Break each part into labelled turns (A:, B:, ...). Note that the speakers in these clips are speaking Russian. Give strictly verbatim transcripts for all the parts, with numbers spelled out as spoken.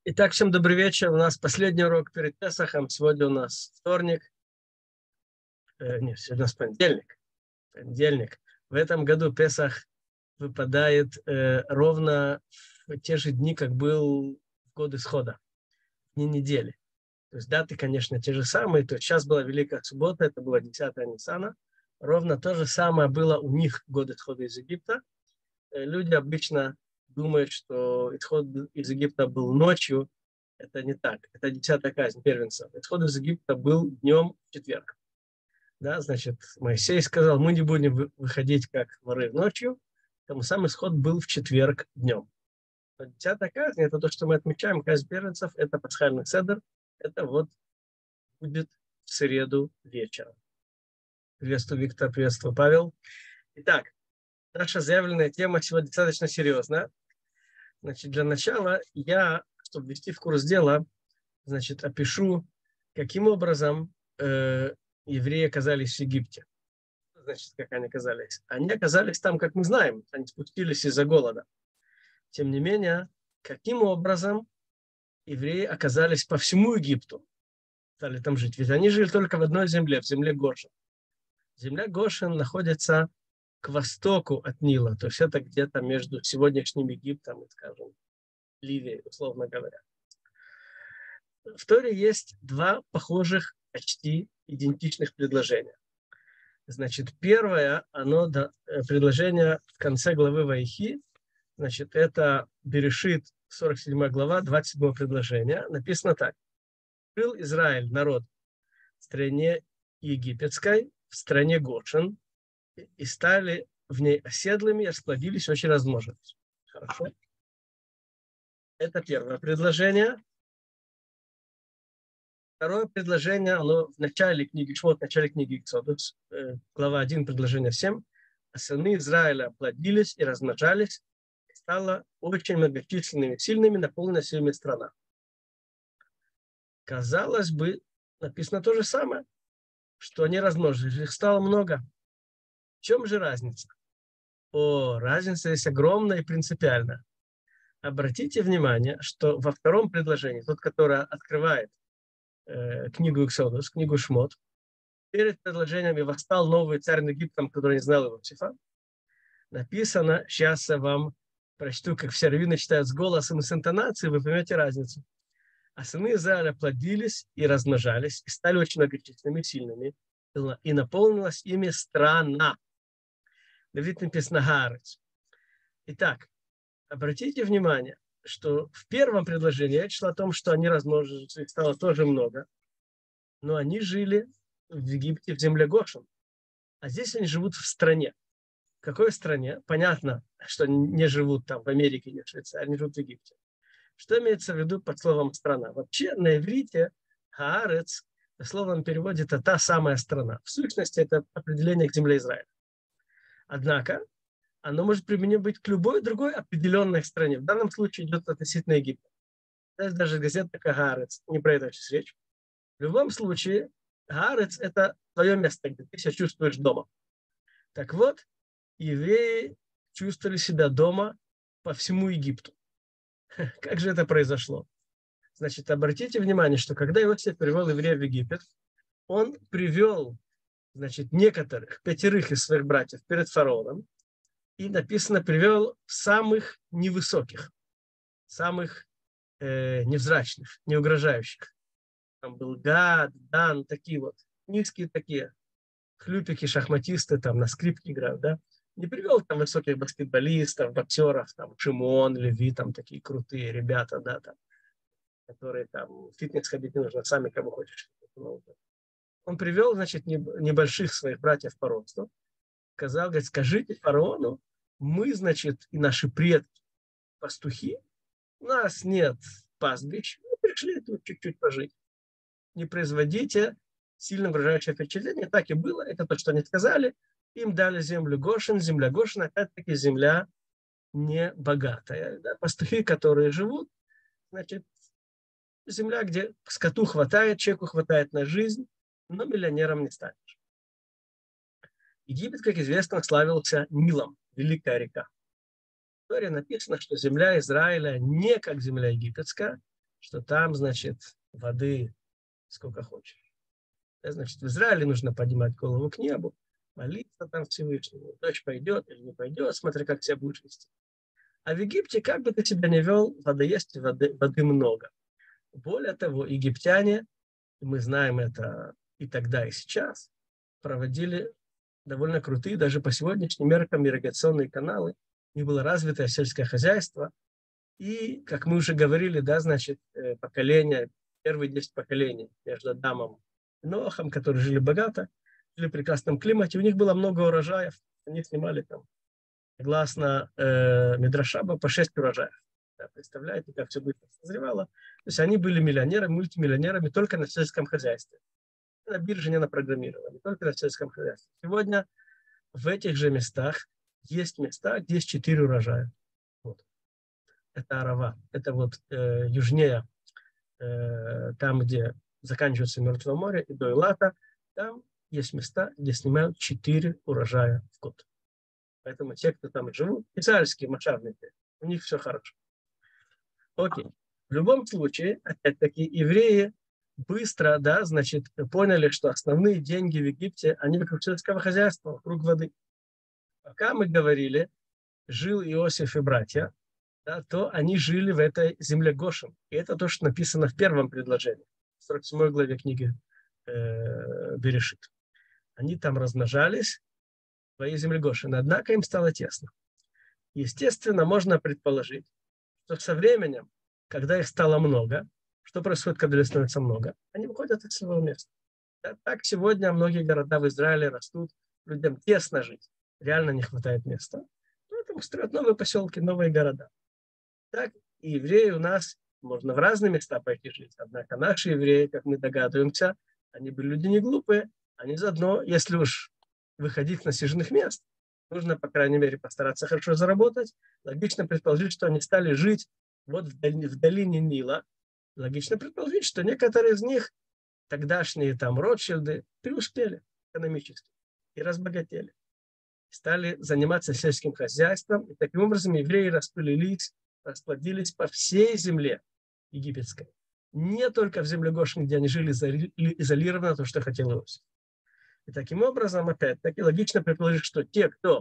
A: Итак, всем добрый вечер. У нас последний урок перед Песахом. Сегодня у нас вторник. Э, нет, сегодня у нас понедельник. Понедельник. В этом году Песах выпадает э, ровно в те же дни, как был в год исхода. Дни недели. То есть даты, конечно, те же самые. То есть сейчас была Великая Суббота, это было десятое Ниссана. Ровно то же самое было у них год исхода из Египта. Э, люди обычно думают, что исход из Египта был ночью. Это не так. Это десятая казнь первенца. Исход из Египта был днем в четверг. Да, значит, Моисей сказал, мы не будем выходить как воры ночью. Тому сам исход был в четверг днем. Десятая казнь, это то, что мы отмечаем, казнь первенцев, это пасхальный седер. Это вот будет в среду вечером. Приветствую, Виктор, приветствую, Павел. Итак, наша заявленная тема сегодня достаточно серьезная. Значит, для начала я, чтобы ввести в курс дела, значит, опишу, каким образом э, евреи оказались в Египте. Значит, как они оказались? Они оказались там, как мы знаем, они спустились из-за голода. Тем не менее, каким образом евреи оказались по всему Египту, стали там жить? Ведь они жили только в одной земле, в земле Гошен. Земля Гошен находится к востоку от Нила, то есть это где-то между сегодняшним Египтом и, скажем, Ливией, условно говоря. В Торе есть два похожих, почти идентичных предложения. Значит, первое, оно да, предложение в конце главы Ваихи, значит, это Берешит, сорок седьмая глава, двадцать седьмое предложение. Написано так. Жил Израиль, народ, в стране египетской, в стране Гошен, и стали в ней оседлыми, и расплодились, очень размножились. Хорошо? Это первое предложение. Второе предложение, оно в начале книги Шмот, в начале книги Эксодус, глава один, предложение семь. А сыны Израиля плодились и размножались, и стала очень многочисленными, сильными, наполнена силами страна. Казалось бы, написано то же самое, что они размножились, их стало много. В чем же разница? О, разница есть огромная и принципиальная. Обратите внимание, что во втором предложении, тот, который открывает книгу Эксодус, книгу Шмот, перед предложением «И восстал новый царь над Египтом, который не знал Иосифа», написано, сейчас я вам прочту, как все раввины читают с голосом и с интонацией, вы поймете разницу. А сыны Израиля плодились и размножались, и стали очень многочисленными, сильными, и наполнилась ими страна. Давид написано «Гаарец». Итак, обратите внимание, что в первом предложении речь шла о том, что они размножились, их стало тоже много, но они жили в Египте, в земле Гошен. А здесь они живут в стране. В какой стране? Понятно, что они не живут там в Америке, не в Швейцарии, они живут в Египте. Что имеется в виду под словом «страна»? Вообще на иврите «Хаарец» в словном переводе это та самая страна. В сущности, это определение к земле Израиля. Однако, оно может применимо быть к любой другой определенной стране. В данном случае идет относительно Египта. Даже газета такая «Хаарец», не про это сейчас речь. В любом случае, Гаарец – это твое место, где ты себя чувствуешь дома. Так вот, евреи чувствовали себя дома по всему Египту. Как же это произошло? Значит, обратите внимание, что когда Иосиф привел евреев в Египет, он привел, значит, некоторых, пятерых из своих братьев перед фараоном, и написано, привел самых невысоких, самых э, невзрачных, неугрожающих. Там был Гад, Дан, такие вот, низкие такие, хлюпики, шахматисты, там на скрипке играют, да. Не привел там высоких баскетболистов, боксеров, там Шимон, Леви, там такие крутые ребята, да, там, которые там в фитнес ходить не нужно, сами кого хочешь. Он привел, значит, небольших своих братьев по росту, сказал, говорит, скажите фараону, мы, значит, и наши предки, пастухи, у нас нет пастбищ, мы пришли тут чуть-чуть пожить. Не производите сильно угрожающее впечатление. Так и было. Это то, что они сказали. Им дали землю Гошен. Земля Гошен, опять-таки, земля не богатая. Да? Пастухи, которые живут, значит, земля, где скоту хватает, человеку хватает на жизнь, но миллионером не станешь. Египет, как известно, славился Нилом, великая река. В истории написано, что земля Израиля не как земля египетская, что там, значит, воды сколько хочешь. Да, значит, в Израиле нужно поднимать голову к небу, молиться там Всевышнему. Дождь пойдет или не пойдет, смотря как себя будешь вести. А в Египте, как бы ты себя ни вел, вода есть, воды, воды много. Более того, египтяне, мы знаем это и тогда, и сейчас, проводили довольно крутые, даже по сегодняшним меркам, ирригационные каналы. У них было развитое сельское хозяйство. И, как мы уже говорили, да, значит, поколение, первые десять поколений между Адамом и Ноахом, которые жили богато, жили в прекрасном климате, у них было много урожаев. Они снимали там, согласно э, Мидрашаба, по шесть урожаев. Да, представляете, как все быстро созревало. То есть они были миллионерами, мультимиллионерами только на сельском хозяйстве. На бирже не на программировании, только на сельском хозяйстве. Сегодня в этих же местах есть места, где есть четыре урожая. Вот. Это Арава. Это вот э, южнее, э, там, где заканчивается Мертвое море, и до Элата, там есть места, где снимают четыре урожая в год. Поэтому те, кто там живут, израильские мошенники, у них все хорошо. Окей. В любом случае, опять-таки, евреи быстро, да, значит, поняли, что основные деньги в Египте, они вокруг сельского хозяйства, вокруг воды. Пока мы говорили, жил Иосиф и братья, да, то они жили в этой земле Гошен. И это то, что написано в первом предложении, в сорок седьмой главе книги э, Берешит. Они там размножались в своей земле Гошен, однако им стало тесно. Естественно, можно предположить, что со временем, когда их стало много, что происходит, когда их становится много? Они выходят из своего места. Да? Так сегодня многие города в Израиле растут, людям тесно жить, реально не хватает места. Поэтому строят новые поселки, новые города. Так и евреи у нас, можно в разные места пойти жить. Однако наши евреи, как мы догадываемся, они были люди не глупые. Они заодно, если уж выходить с насиженных мест, нужно, по крайней мере, постараться хорошо заработать. Логично предположить, что они стали жить вот в, долине, в долине Нила. Логично предположить, что некоторые из них, тогдашние там Ротшильды, преуспели экономически и разбогатели. Стали заниматься сельским хозяйством. И таким образом евреи распылились, расплодились по всей земле египетской. Не только в земле Гошен, где они жили изолированно, то, что хотел Иосиф. И таким образом, опять-таки, логично предположить, что те, кто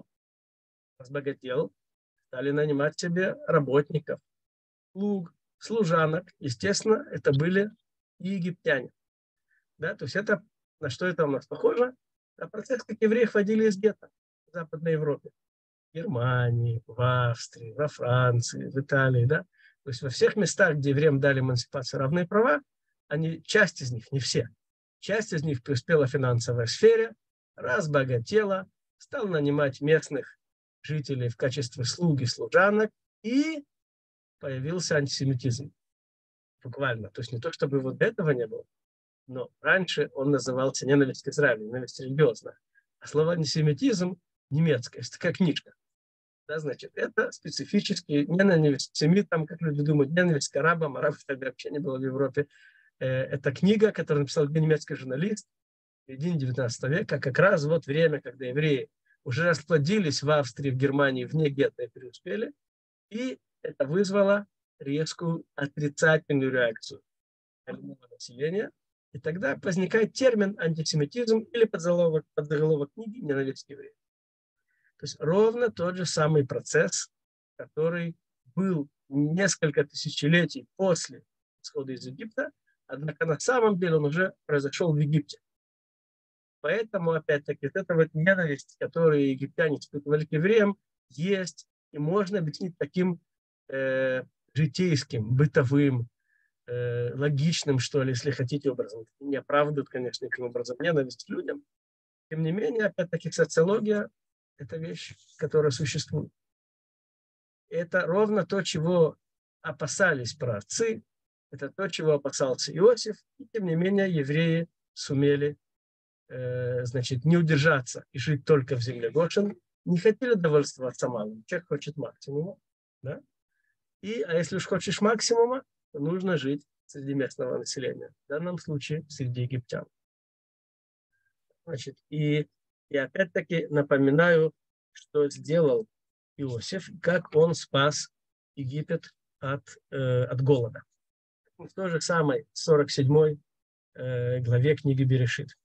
A: разбогател, стали нанимать себе работников, слуг, служанок. Естественно, это были и египтяне. Да? То есть это, на что это у нас похоже? На процесс, как евреи ходили из гетто в Западной Европе. В Германии, в Австрии, во Франции, в Италии. Да? То есть во всех местах, где евреям дали эмансипацию равные права, они, часть из них, не все, часть из них преуспела в финансовой сфере, разбогатела, стал нанимать местных жителей в качестве слуг и служанок, и появился антисемитизм. Буквально. То есть не то, чтобы вот этого не было, но раньше он назывался ненависть к Израилю, ненависть религиозная. А слово антисемитизм немецкое, это как книжка. Да, значит, это специфически ненависть к семитам, как люди думают, ненависть к арабам. Арабов тогда вообще не было в Европе. Это книга, которую написал немецкий журналист в середине девятнадцатого века, как раз вот время, когда евреи уже расплодились в Австрии, в Германии, вне гетто и преуспели, и это вызвало резкую отрицательную реакцию населения. И тогда возникает термин антисемитизм или подзаголовок, подзаголовок книги «Ненависть к евреям». То есть ровно тот же самый процесс, который был несколько тысячелетий после исхода из Египта, однако на самом деле он уже произошел в Египте. Поэтому, опять-таки, вот эта вот ненависть, которую египтяне испытывали к евреям, есть и можно объяснить таким э, житейским, бытовым, э, логичным, что ли, если хотите, образом. Не оправдывают, конечно, таким образом ненависть к людям. Тем не менее, опять-таки, социология – это вещь, которая существует. Это ровно то, чего опасались праотцы, это то, чего опасался Иосиф, и тем не менее евреи сумели э, значит, не удержаться и жить только в земле Гошен, не хотели довольствоваться малым. Человек хочет максимума. Да? И, а если уж хочешь максимума, то нужно жить среди местного населения. В данном случае среди египтян. Значит, и, и опять-таки напоминаю, что сделал Иосиф, как он спас Египет от, э, от голода. в той же самой сорок седьмой э, главе книги Берешит.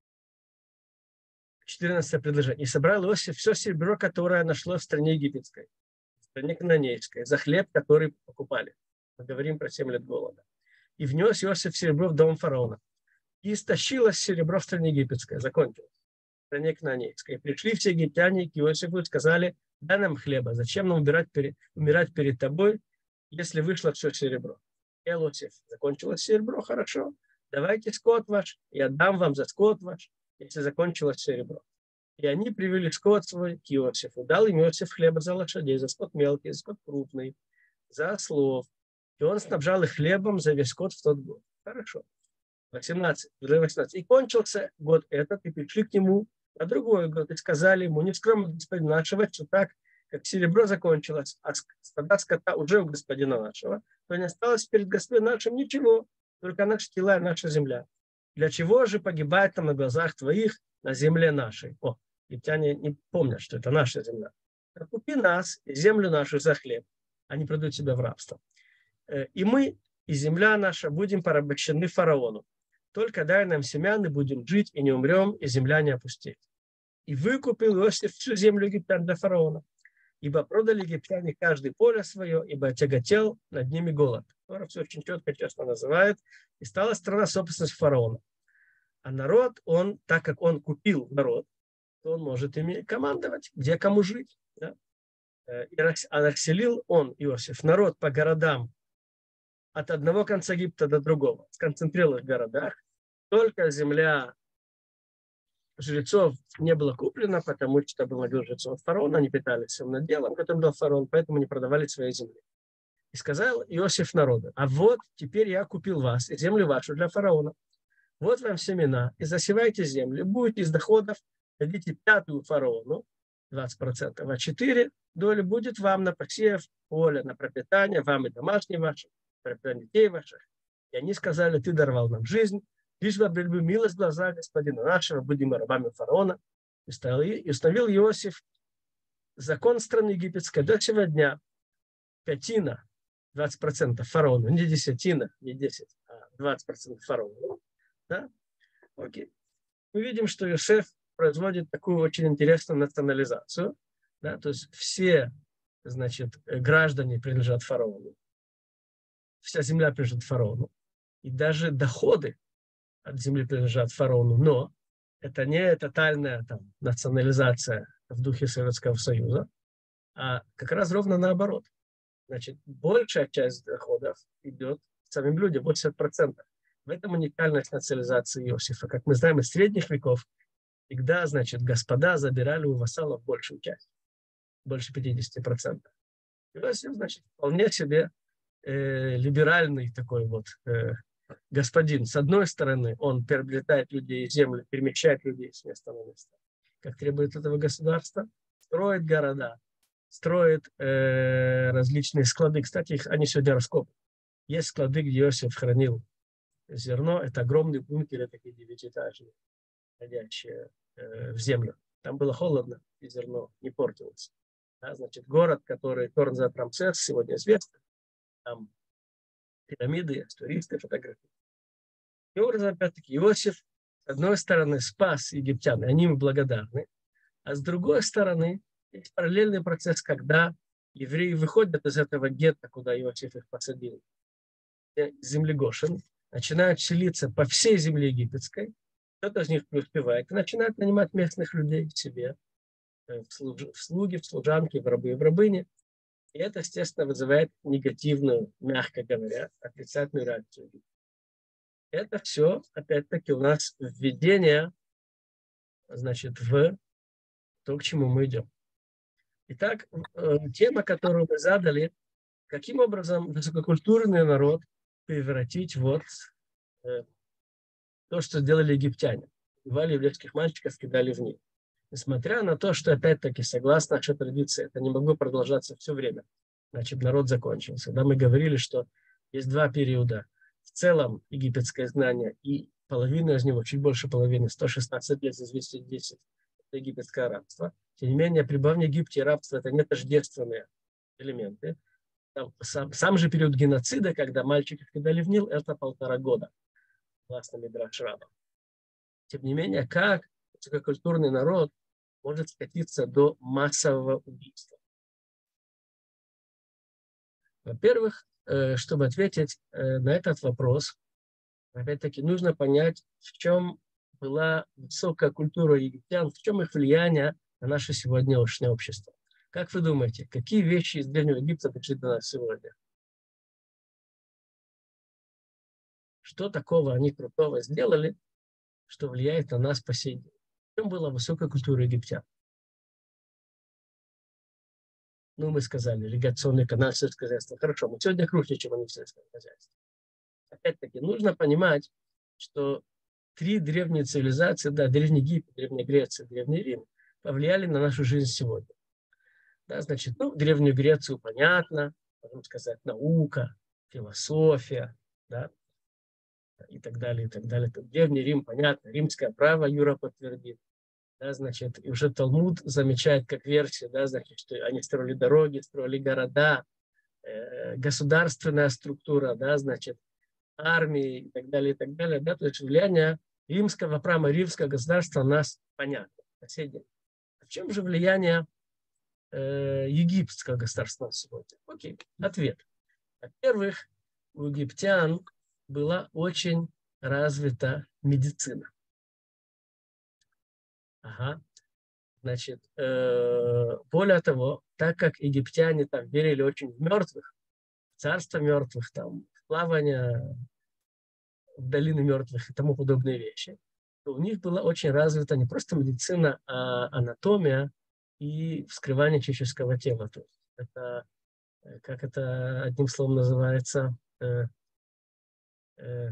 A: четырнадцатое предложение. «И собрал Иосиф все серебро, которое нашло в стране египетской, в стране кананейской, за хлеб, который покупали». Мы говорим про семь лет голода. «И внес Иосиф серебро в дом фараона. И истощилось серебро в стране египетской». Закончилось. В стране кананейской. И пришли все египтяне к Иосифу и сказали: «Дай нам хлеба. Зачем нам умирать перед, умирать перед тобой, если вышло все серебро?» И Иосиф: «Закончилось серебро, хорошо. Давайте скот ваш, и отдам вам за скот ваш, если закончилось серебро». И они привели скот свой к Иосифу. Дал им Иосиф хлеба за лошадей, за скот мелкий, за скот крупный, за ослов. И он снабжал их хлебом за весь скот в тот год. Хорошо. восемнадцать, восемнадцать. «И кончился год этот, и пришли к нему на другой год, и сказали ему: не скромно, господин нашего, что так, как серебро закончилось, а стада скота уже у господина нашего, то не осталось перед господином нашим ничего, только наши тела и наша земля. Для чего же погибает нам на глазах твоих на земле нашей?» О, египтяне не помнят, что это наша земля. «Купи нас и землю нашу за хлеб». Они продают себя в рабство. «И мы, и земля наша будем порабощены фараону. Только дай нам семян, и будем жить, и не умрем, и земля не опустеет». И выкупил Иосиф всю землю египтян для фараона. Ибо продали египтяне каждый поле свое, ибо тяготел над ними голод. Тора все очень четко, честно называет. И стала страна собственностью фараона. А народ, он, так как он купил народ, то он может ими командовать, где кому жить. Да? И расселил он, Иосиф, народ по городам от одного конца Египта до другого. Сконцентрировал их в городах. Только земля жрецов не была куплена, потому что был набил жрецов фараона, они питались всем наделом, которым дал фараон, поэтому не продавали своей земли. И сказал Иосиф народу: а вот теперь я купил вас и землю вашу для фараона. Вот вам семена, и засевайте землю, будете из доходов, дадите пятую фараону, двадцать процентов, а четыре доли будет вам на посев поля, на пропитание, вам и домашние ваши, пропитание детей ваших. И они сказали: ты даровал нам жизнь, лишь бы обрели милость в глазах господина нашего, будем рабами фараона. И установил Иосиф закон страны египетской до сего дня. Пятина, двадцать процентов фараону, не десятина, не десять, а двадцать процентов фараону. Да? Окей. Мы видим, что Иосиф производит такую очень интересную национализацию. Да? То есть все, значит, граждане принадлежат фараону. Вся земля принадлежит фараону. И даже доходы от земли принадлежат фараону. Но это не тотальная там, национализация в духе Советского Союза, а как раз ровно наоборот. Значит, большая часть доходов идет самим людям, восемьдесят процентов. В этом уникальность национализации Иосифа. Как мы знаем, из средних веков всегда, значит, господа забирали у вассалов большую часть, больше пятьдесят процентов. Иосиф, значит, вполне себе э, либеральный такой вот э, господин. С одной стороны, он приобретает людей, землю, перемещает людей с места на место, как требует этого государства, строит города, строит э, различные склады. Кстати, их, они сегодня раскопаны. Есть склады, где Иосиф хранил зерно. Это огромные бункеры, такие девятиэтажные, входящие э, в землю. Там было холодно, и зерно не портилось. Да, значит, город, который Торнзат Рамсес, сегодня известный, там пирамиды, туристы фотографии. И образом, опять-таки, Иосиф, с одной стороны, спас египтян, и они ему благодарны, а с другой стороны, есть параллельный процесс, когда евреи выходят из этого гетто, куда Иосиф их посадил, земли Гошен, начинают селиться по всей земле египетской, кто-то из них преуспевает, и начинает нанимать местных людей к себе, в слуги, в служанки, в рабы и в рабыни. И это, естественно, вызывает негативную, мягко говоря, отрицательную реакцию. Это все, опять-таки, у нас введение, значит, в то, к чему мы идем. Итак, тема, которую мы задали, каким образом высококультурный народ превратить вот э, то, что сделали египтяне. Убивали еврейских мальчиков, кидали в них. Несмотря на то, что, опять-таки, согласно нашей традиции, это не могло продолжаться все время. Значит, народ закончился. Да, мы говорили, что есть два периода. В целом египетское изгнание и половина из него, чуть больше половины, сто шестнадцать лет из двухсот десяти, это египетское рабство. Тем не менее, пребывание в Египте и рабство – это не тождественные элементы. сам, сам же период геноцида, когда мальчиков кидали в Нил, это полтора года, согласно Мидраш Раба. Тем не менее, как высококультурный народ может скатиться до массового убийства? Во-первых, чтобы ответить на этот вопрос, опять-таки нужно понять, в чем была высокая культура египтян, в чем их влияние на наше сегодняшнее общество. Как вы думаете, какие вещи из Древнего Египта дошли до нас сегодня? Что такого они крутого сделали, что влияет на нас по сей день? В чем была высокая культура египтян? Ну, мы сказали, ирригационный канал, сельское хозяйство. Хорошо, мы сегодня круче, чем они в сельском хозяйстве. Опять-таки, нужно понимать, что три древние цивилизации, да, Древний Египет, Древняя Греция, Древний Рим, повлияли на нашу жизнь сегодня. Да, значит, ну, Древнюю Грецию понятно, можно сказать, наука, философия, да, и так далее, и так далее. Древний Рим, понятно, римское право, Юра подтвердит. Да, значит, и уже Талмуд замечает как версию, да, значит, что они строили дороги, строили города, э, государственная структура, да, значит, армии и так далее, и так далее. Да, то есть влияние римского права, римского государства у нас понятно. Соседи. В чем же влияние э, египетского государства сегодня? Окей, ответ. Во-первых, у египтян была очень развита медицина. Ага. Значит, э, более того, так как египтяне там верили очень в мертвых, в царство мертвых, там, в плавание в долины мертвых и тому подобные вещи, то у них была очень развита не просто медицина, а анатомия и вскрывание человеческого тела. То есть это, как это одним словом называется, э, э,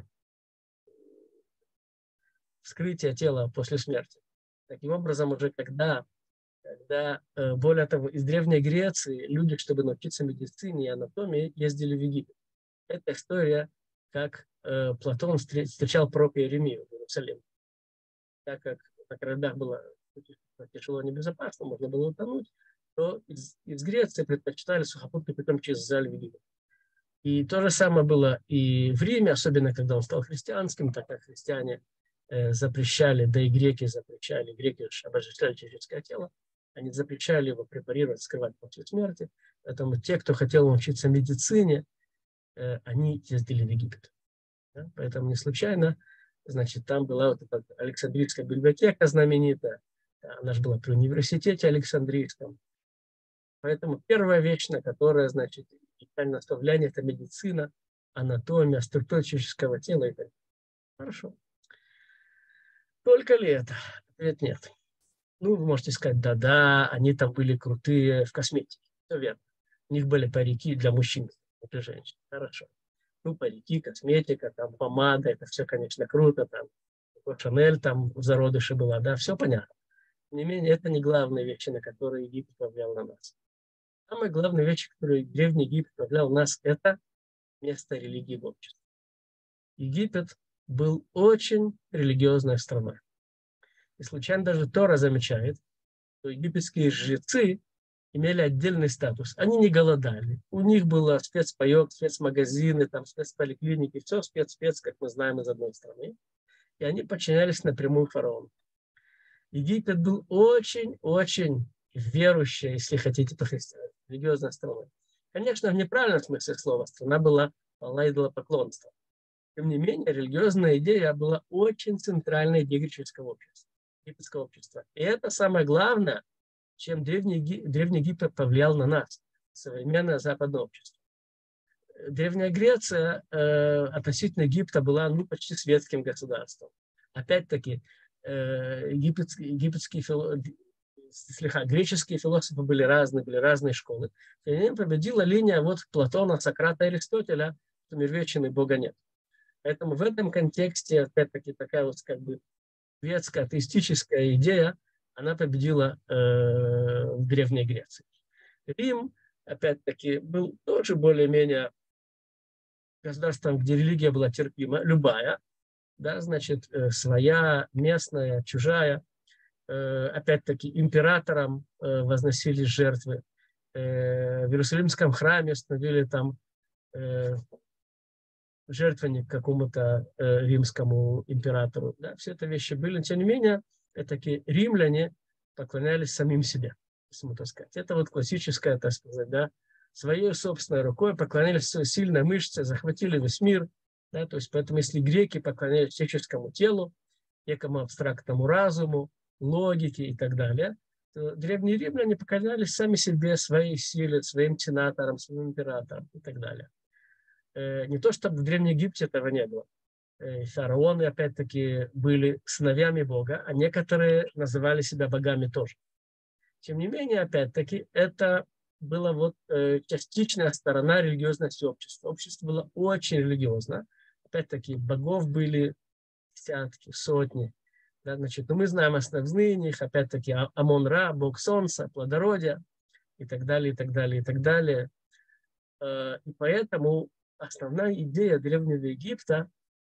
A: вскрытие тела после смерти. Таким образом, уже когда, когда, более того, из Древней Греции люди, чтобы научиться медицине и анатомии, ездили в Египет. Это история, как э, Платон встречал пророка Иеремию в Иерусалиме. Так как на кораблях было тяжело и небезопасно, можно было утонуть, то из, из Греции предпочитали сухопутный путем через залив Египет. И то же самое было и в Риме, особенно когда он стал христианским, так как христиане запрещали, да и греки запрещали, греки обожествляли человеческое тело, они запрещали его препарировать, скрывать после смерти. Поэтому те, кто хотел научиться медицине, они ездили в Египет. Да? Поэтому не случайно, значит, там была вот эта Александрийская библиотека знаменитая, она же была при университете Александрийском. Поэтому первая вещь, на которая, значит, наставление, это медицина, анатомия, структура человеческого тела и так далее. Хорошо. Только ли это? Ответ нет. Ну, вы можете сказать, да-да, они там были крутые в косметике. Все верно. У них были парики для мужчин, для женщин. Хорошо. Ну, парики, косметика, там, помада, это все, конечно, круто. Там, Шанель там в зародыше была, да, все понятно. Тем не менее, это не главные вещи, на которые Египет повлиял на нас. Самая главная вещь, которую Древний Египет повлиял на нас, это место религии в обществе. Египет был очень религиозной страной. И случайно даже Тора замечает, что египетские жрецы имели отдельный статус. Они не голодали. У них было спецпаек, спецмагазины, там, спецполиклиники, все спец-спец, как мы знаем из одной страны. И они подчинялись напрямую фараону. Египет был очень-очень верующая, если хотите, по-христиански, религиозная страна. Конечно, в неправильном смысле слова страна была полна идолопоклонства. Тем не менее, религиозная идея была очень центральной идеей греческого общества, египетского общества. И это самое главное, чем Древний, Древний Египет повлиял на нас, современное западное общество. Древняя Греция э, относительно Египта была ну, почти светским государством. Опять-таки, э, египетские, египетские фило... слегка, греческие философы были разные, были разные школы. И победила линия вот Платона, Сократа, Аристотеля, что мир вечен и Бога нет. Поэтому в этом контексте, опять-таки, такая вот как бы светская, атеистическая идея, она победила э, в Древней Греции. Рим, опять-таки, был тоже более-менее государством, где религия была терпима, любая, да, значит, э, своя, местная, чужая. Э, опять-таки, императорам э, возносились жертвы. э, в Иерусалимском храме установили там э, жертвенник какому-то э, римскому императору. Да, все это вещи были. Тем не менее, такие римляне поклонялись самим себе, если можно так сказать. Это вот классическая, так сказать, да, своей собственной рукой поклонялись своей сильной мышце, захватили весь мир. Да, то есть, поэтому, если греки поклонялись физическому телу, некому абстрактному разуму, логике и так далее, то древние римляне поклонялись сами себе, своей силе, своим сенаторам, своим императорам и так далее. Не то, чтобы в Древнем Египте этого не было. Фараоны, опять-таки, были сыновьями Бога, а некоторые называли себя богами тоже. Тем не менее, опять-таки, это была вот частичная сторона религиозности общества. Общество было очень религиозно. Опять-таки, богов были десятки, сотни. Да, значит, ну, мы знаем основные них, опять-таки, Амон-Ра, бог солнца, плодородия и так далее, и так далее, и так далее. И поэтому основная идея Древнего Египта,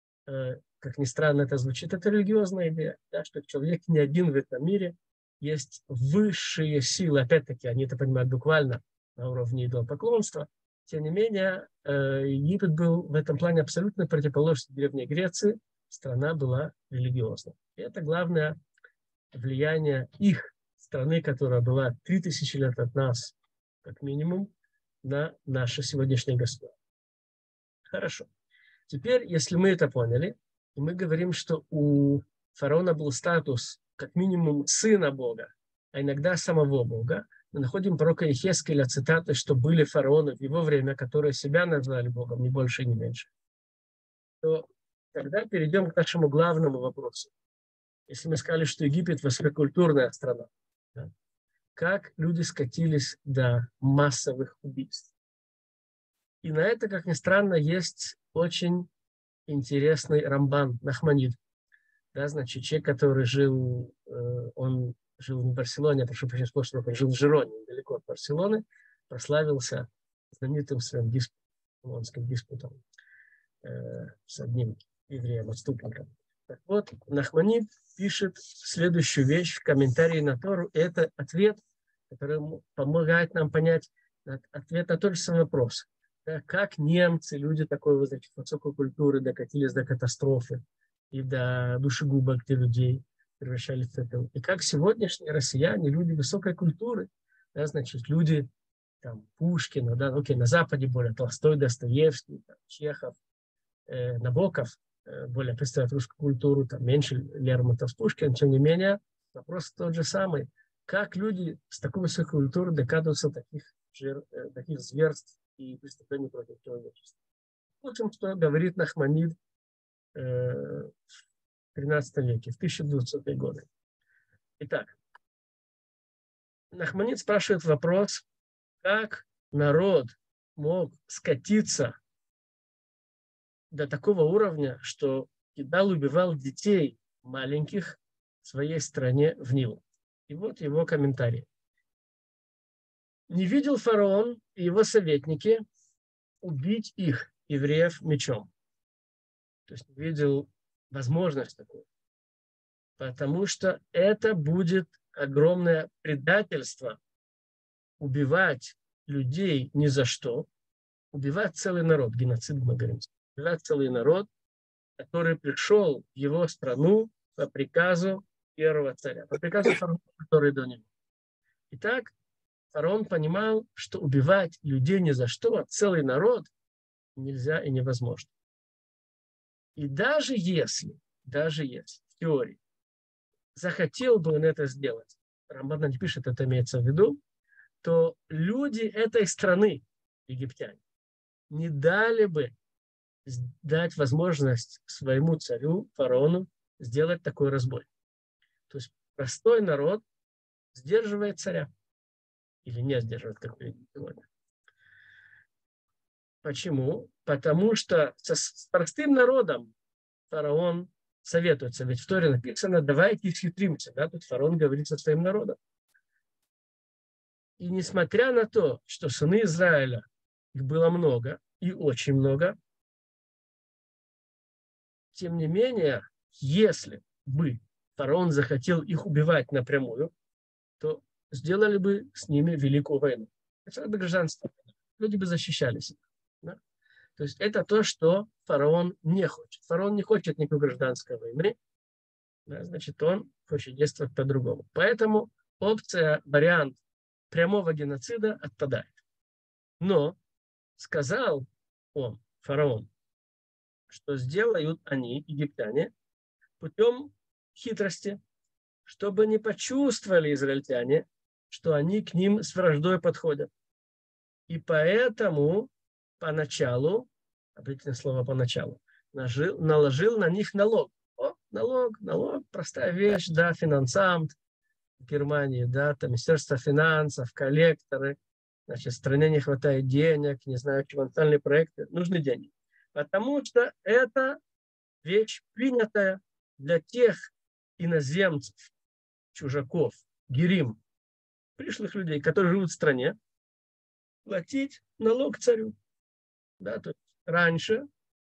A: как ни странно это звучит, это религиозная идея, да, что человек не один в этом мире, есть высшие силы, опять-таки, они это понимают буквально на уровне идолопоклонства. Тем не менее, Египет был в этом плане абсолютно противоположностью Древней Греции, страна была религиозной. И это главное влияние их страны, которая была три тысячи лет от нас, как минимум, на наше сегодняшнее государство. Хорошо. Теперь, если мы это поняли, и мы говорим, что у фараона был статус как минимум сына Бога, а иногда самого Бога, мы находим пророка Иехескеля цитаты, что были фараоны в его время, которые себя назвали Богом, ни больше, ни меньше. То тогда перейдем к нашему главному вопросу. Если мы сказали, что Египет высококультурная страна, да, как люди скатились до массовых убийств? И на это, как ни странно, есть очень интересный Рамбан, Нахманид. Да, значит, человек, который жил, э, он жил не в Барселоне, а прошу прощения, он жил в Жироне, недалеко от Барселоны, прославился знаменитым своим диспутом, диспутом э, с одним евреем-отступником. Так вот, Нахманид пишет следующую вещь в комментарии на Тору. И это ответ, который помогает нам понять ответ на тот же самый вопрос. Да, как немцы, люди такой значит, высокой культуры, докатились до катастрофы и до душегубок для людей, превращались в это. И как сегодняшние россияне, люди высокой культуры, да, значит, люди там, Пушкина, да, окей, на Западе более Толстой, Достоевский, там, Чехов, э, Набоков, э, более представляют русскую культуру, там, меньше Лермонтов, Пушкин, тем не менее, вопрос тот же самый. Как люди с такой высокой культурой докатываются до таких, жир, э, таких зверств и преступлений против человечества? Вот что говорит Нахманид э, в тринадцатом веке, в тысяча двухсотые годы. Итак, Нахманид спрашивает вопрос, как народ мог скатиться до такого уровня, что кидал, убивал детей маленьких в своей стране в Нил. И вот его комментарий. Не видел фараон и его советники убить их, евреев, мечом. То есть не видел возможность такую. Потому что это будет огромное предательство убивать людей ни за что, убивать целый народ, геноцид мы говорим, убивать целый народ, который пришел в его страну по приказу первого царя, по приказу фараона, который до него. Итак, фараон понимал, что убивать людей ни за что, а целый народ нельзя и невозможно. И даже если, даже если в теории захотел бы он это сделать, Рамбан не пишет, это имеется в виду, то люди этой страны, египтяне, не дали бы дать возможность своему царю, фараону, сделать такой разбой. То есть простой народ сдерживает царя. Или не сдерживает, как мы видим сегодня. Почему? Потому что со, с простым народом фараон советуется. Ведь в Торе написано, давайте исхитримся. Да? Тут фараон говорит со своим народом. И несмотря на то, что сыны Израиля, их было много, и очень много, тем не менее, если бы фараон захотел их убивать напрямую, то сделали бы с ними великую войну. хотелось бы гражданство, люди бы защищались. Да? То есть это то, что фараон не хочет. Фараон не хочет никакой гражданской войны, да, значит, он хочет действовать по-другому. Поэтому опция, вариант прямого геноцида отпадает. Но сказал он, фараон, что сделают они, египтяне, путем хитрости, чтобы не почувствовали израильтяне, что они к ним с враждой подходят. И поэтому поначалу, обычное слово поначалу, наложил, наложил на них налог. О, налог, налог, простая вещь, да, финансамт в Германии, да, там Министерство финансов, коллекторы, значит, в стране не хватает денег, не знаю, финансовые проекты, нужны деньги. Потому что это вещь принятая для тех иноземцев, чужаков, герим, пришлых людей, которые живут в стране, платить налог царю. Да, то есть раньше,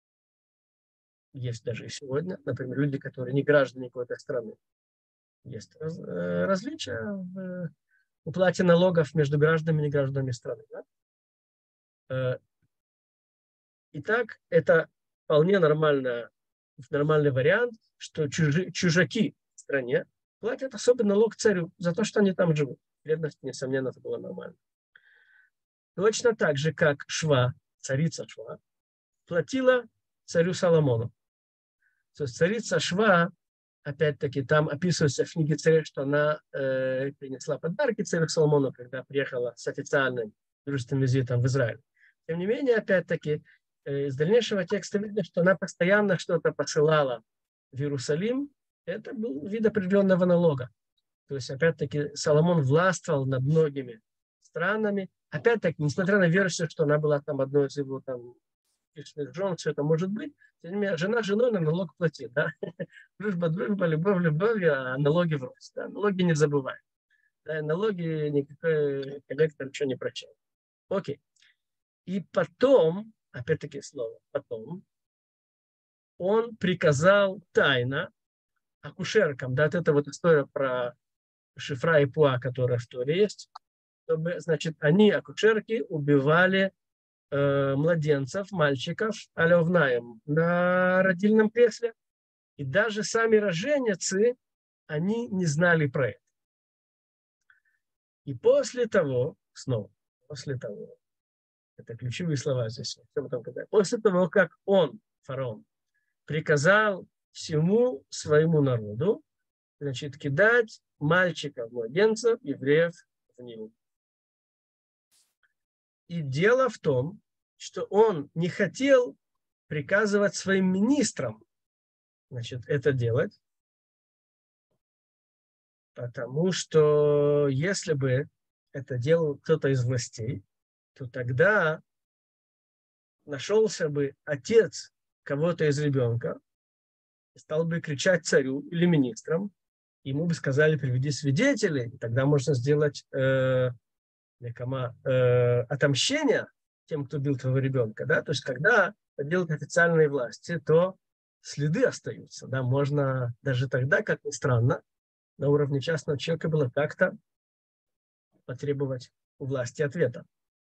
A: есть даже и сегодня, например, люди, которые не граждане какой-то страны, есть раз, э, различия в уплате налогов между гражданами и негражданами страны. Да? Э, итак, это вполне нормально, нормальный вариант, что чужи, чужаки в стране платят особый налог царю за то, что они там живут. Бедность, несомненно, это было нормально. Точно так же, как Шва, царица Шва, платила царю Соломону. То есть царица Шва, опять-таки, там описывается в книге царя, что она э, принесла подарки царю Соломону, когда приехала с официальным дружественным визитом в Израиль. Тем не менее, опять-таки, э, из дальнейшего текста видно, что она постоянно что-то посылала в Иерусалим. Это был вид определенного налога. То есть, опять-таки, Соломон властвовал над многими странами. Опять-таки, несмотря на версию, что она была там одной из его там жен, все это может быть, тем не менее, жена женой на налог платит. Да? Дружба, дружба, любовь, любовь, а налоги врозь. Да? Налоги не забываем. Да? Налоги никакой коллектор ничего не прощает. Окей. И потом, опять-таки слово, потом, он приказал тайно акушеркам, да, это вот история про Шифра и Пуа, которая в Торе есть, чтобы, значит, они, акушерки, убивали э, младенцев, мальчиков, алевнаем на родильном кресле. И даже сами роженицы, они не знали про это. И после того, снова, после того, это ключевые слова здесь, после того, как он, фараон, приказал всему своему народу, значит, кидать мальчиков, младенцев, евреев в Нил. И дело в том, что он не хотел приказывать своим министрам, значит, это делать, потому что если бы это делал кто-то из властей, то тогда нашелся бы отец кого-то из ребенка, стал бы кричать царю или министрам, ему бы сказали, приведи свидетелей, и тогда можно сделать э, э, отомщение тем, кто бил твоего ребенка. Да? То есть, когда это делают официальные власти, то следы остаются. Да? Можно даже тогда, как ни странно, на уровне частного человека было как-то потребовать у власти ответа.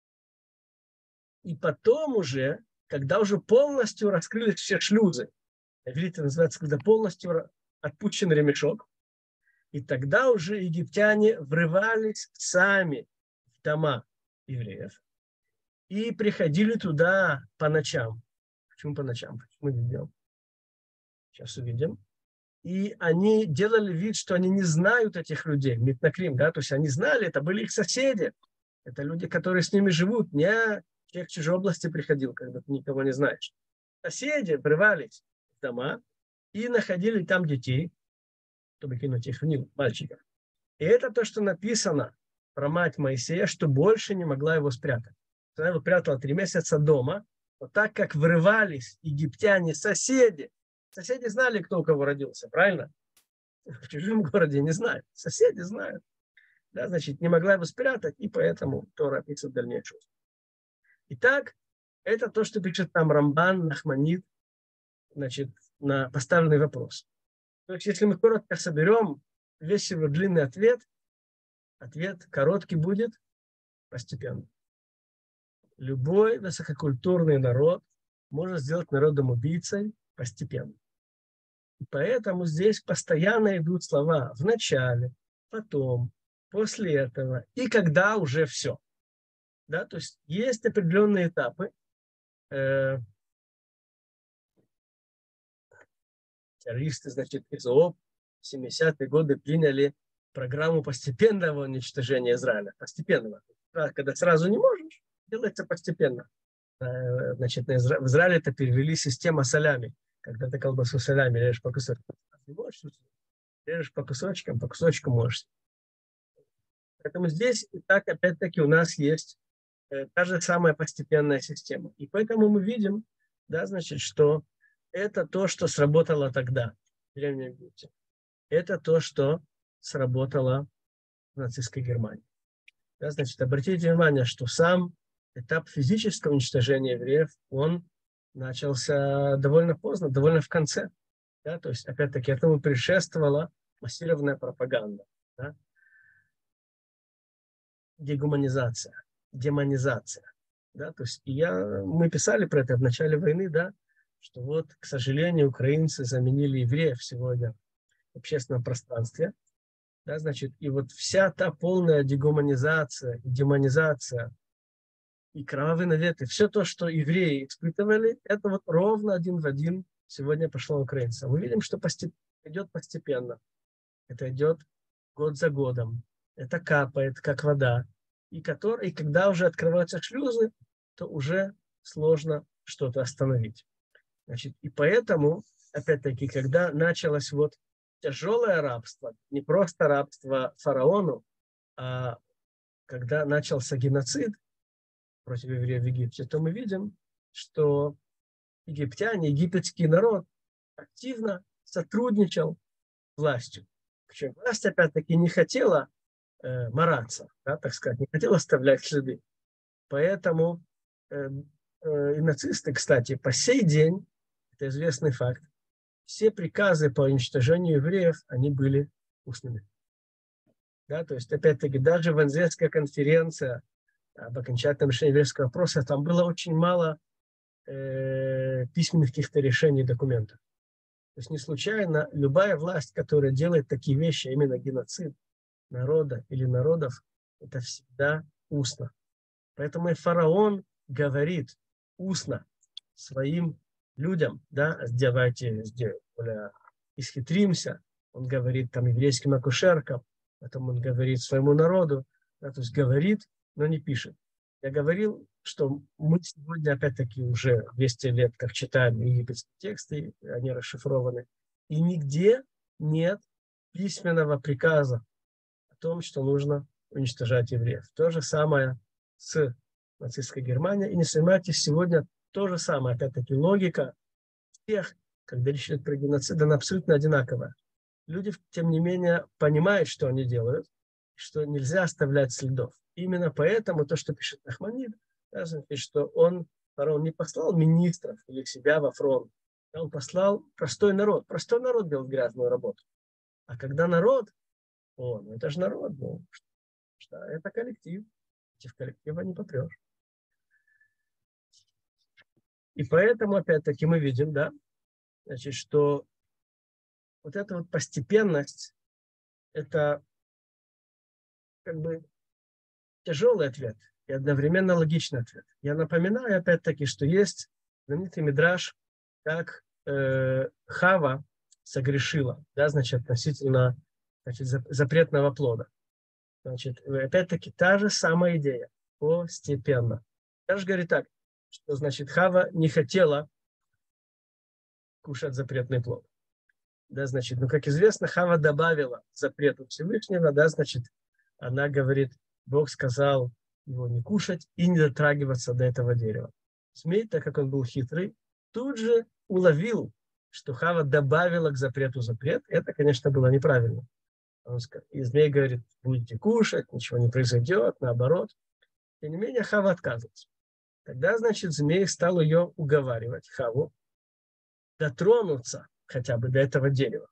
A: И потом уже, когда уже полностью раскрылись все шлюзы, видите, называется, когда полностью отпущен ремешок, и тогда уже египтяне врывались сами в дома евреев и приходили туда по ночам. Почему по ночам? Почему не днем? Сейчас увидим. И они делали вид, что они не знают этих людей, митнакрим, да, то есть они знали, это были их соседи, это люди, которые с ними живут, не человек в чужой области приходил, когда ты никого не знаешь. Соседи врывались в дома и находили там детей, чтобы кинуть их в Нил, мальчиков. И это то, что написано про мать Моисея, что больше не могла его спрятать. Она его прятала три месяца дома, но так как врывались египтяне, соседи, соседи знали, кто у кого родился, правильно? В чужом городе не знают, соседи знают. Да, значит, не могла его спрятать, и поэтому Тора описывает дальнейшую. Итак, это то, что пишет там Рамбан, Нахманид, значит, на поставленный вопрос. То есть, если мы коротко соберем весь его длинный ответ, ответ короткий будет, постепенно. Любой высококультурный народ может сделать народом убийцей постепенно. И поэтому здесь постоянно идут слова в начале, потом, после этого и когда уже все. Да? То есть есть определенные этапы. Э, террористы, значит, из ООП в семидесятые годы приняли программу постепенного уничтожения Израиля. Постепенного. Когда сразу не можешь, делается постепенно. Э, значит, в Израиле это перевели система солями. Когда ты колбасу солями режешь по кусочкам, не можешь, режешь по кусочкам, по кусочкам можешь. Поэтому здесь и так, опять-таки, у нас есть э, та же самая постепенная система. И поэтому мы видим, да, значит, что это то, что сработало тогда, в Древнем Египте. Это то, что сработало в нацистской Германии. Да, значит, обратите внимание, что сам этап физического уничтожения евреев, он начался довольно поздно, довольно в конце. Да? То есть, опять-таки, этому предшествовала массированная пропаганда. Да? Дегуманизация, демонизация. Да? То есть, я, мы писали про это в начале войны, да, что вот, к сожалению, украинцы заменили евреев сегодня в общественном пространстве. Да, значит, и вот вся та полная дегуманизация, демонизация и кровавые наветы, все то, что евреи испытывали, это вот ровно один в один сегодня пошло украинцам. Мы видим, что постеп... идет постепенно. Это идет год за годом. Это капает, как вода. И, который, и когда уже открываются шлюзы, то уже сложно что-то остановить. Значит, и поэтому, опять-таки, когда началось вот тяжелое рабство, не просто рабство фараону, а когда начался геноцид против евреев в Египте, то мы видим, что египтяне, египетский народ активно сотрудничал с властью. Причем власть, опять-таки, не хотела э, мараться, да, так сказать, не хотела оставлять следы. Поэтому э, э, и нацисты, кстати, по сей день, это известный факт, все приказы по уничтожению евреев, они были устными. Да, то есть, опять-таки, даже Венецианская конференция об окончательном решении еврейского вопроса, там было очень мало э, письменных каких-то решений, документов. То есть не случайно любая власть, которая делает такие вещи, именно геноцид народа или народов, это всегда устно. Поэтому и фараон говорит устно своим людям, да, давайте более исхитримся, он говорит там еврейским акушеркам, потом он говорит своему народу, да, то есть говорит, но не пишет. Я говорил, что мы сегодня, опять-таки, уже двести лет, как читаем египетские тексты, они расшифрованы, и нигде нет письменного приказа о том, что нужно уничтожать евреев. То же самое с нацистской Германией. И не сомневайтесь, сегодня то же самое, опять-таки, логика всех, когда речь идет про геноцид, она абсолютно одинаковая. Люди, тем не менее, понимают, что они делают, что нельзя оставлять следов. Именно поэтому то, что пишет Нахманид, что он, фараон, не послал министров или себя во фронт, он послал простой народ. Простой народ делает грязную работу. А когда народ, о, ну это же народ, ну, что, это коллектив. Против коллектива не попрешь. И поэтому, опять-таки, мы видим, да, значит, что вот эта вот постепенность, это как бы тяжелый ответ и одновременно логичный ответ. Я напоминаю, опять-таки, что есть знаменитый мидраш, как э, Хава согрешила, да, значит, относительно, значит, запретного плода. Значит, опять-таки, та же самая идея, постепенно. Даже говорит так, что, значит, Хава не хотела кушать запретный плод. Да, значит, ну, как известно, Хава добавила запрету Всевышнего, да, значит, она говорит, Бог сказал его не кушать и не дотрагиваться до этого дерева. Змей, так как он был хитрый, тут же уловил, что Хава добавила к запрету запрет. Это, конечно, было неправильно. Он сказал, и змей говорит, будете кушать, ничего не произойдет, наоборот. Тем не менее, Хава отказывается. Тогда, значит, змей стал ее уговаривать, Хаву, дотронуться хотя бы до этого дерева.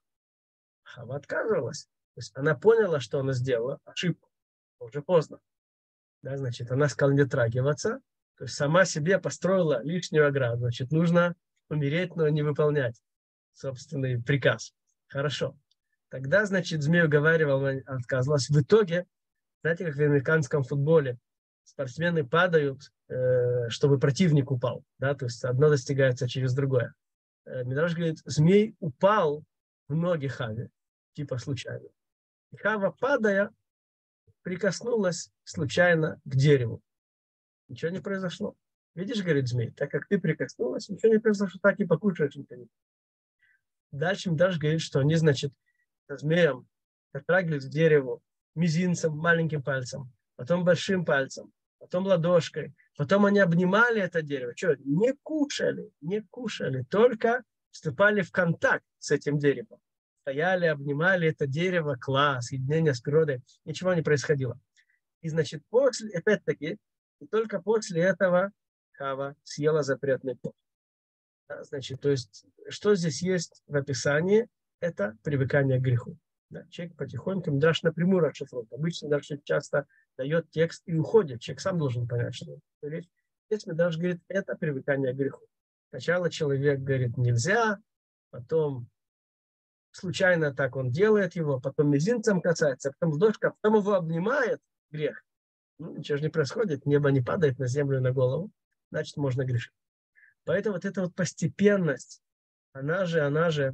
A: Хава отказывалась. То есть она поняла, что она сделала ошибку. Уже поздно. Да, значит, она стала не трагиваться, то есть сама себе построила лишнюю ограду. Значит, нужно умереть, но не выполнять собственный приказ. Хорошо. Тогда, значит, змея уговаривала, она отказалась. В итоге, знаете, как в американском футболе спортсмены падают, э, чтобы противник упал. Да? То есть одно достигается через другое. Э, Мидраш говорит, змей упал в ноги Хаве, типа случайно. И Хава, падая, прикоснулась случайно к дереву. Ничего не произошло. Видишь, говорит змей, так как ты прикоснулась, ничего не произошло, так и покушаешь ничего. Дальше Мидраш говорит, что они, значит, со змеем дотрагивались к дереву мизинцем, маленьким пальцем, потом большим пальцем, потом ладошкой, потом они обнимали это дерево. Что? Не кушали, не кушали, только вступали в контакт с этим деревом. Стояли, обнимали это дерево, класс, соединение с природой, ничего не происходило. И, значит, после, опять-таки, и только после этого Хава съела запретный плод. Да, значит, то есть, что здесь есть в описании, это привыкание к греху. Да, человек потихоньку, Мидраш напрямую расшифрует. Обычно Мидраш часто дает текст и уходит. Человек сам должен понять, что это речь. Здесь Мидраш говорит, это привыкание к греху. Сначала человек говорит, нельзя, потом случайно так он делает его, потом мизинцем касается, потом ладошка, потом его обнимает грех. Ну, ничего же не происходит, небо не падает на землю и на голову, значит, можно грешить. Поэтому вот эта вот постепенность, она же, она же,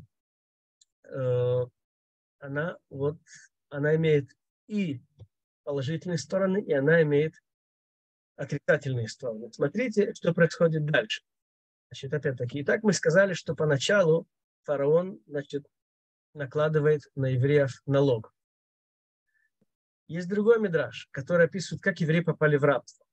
A: э, она вот, она имеет и положительные стороны, и она имеет отрицательные стороны. Смотрите, что происходит дальше. Значит, опять-таки, итак, мы сказали, что поначалу фараон, значит, накладывает на евреев налог. Есть другой мидраш, который описывает, как евреи попали в рабство.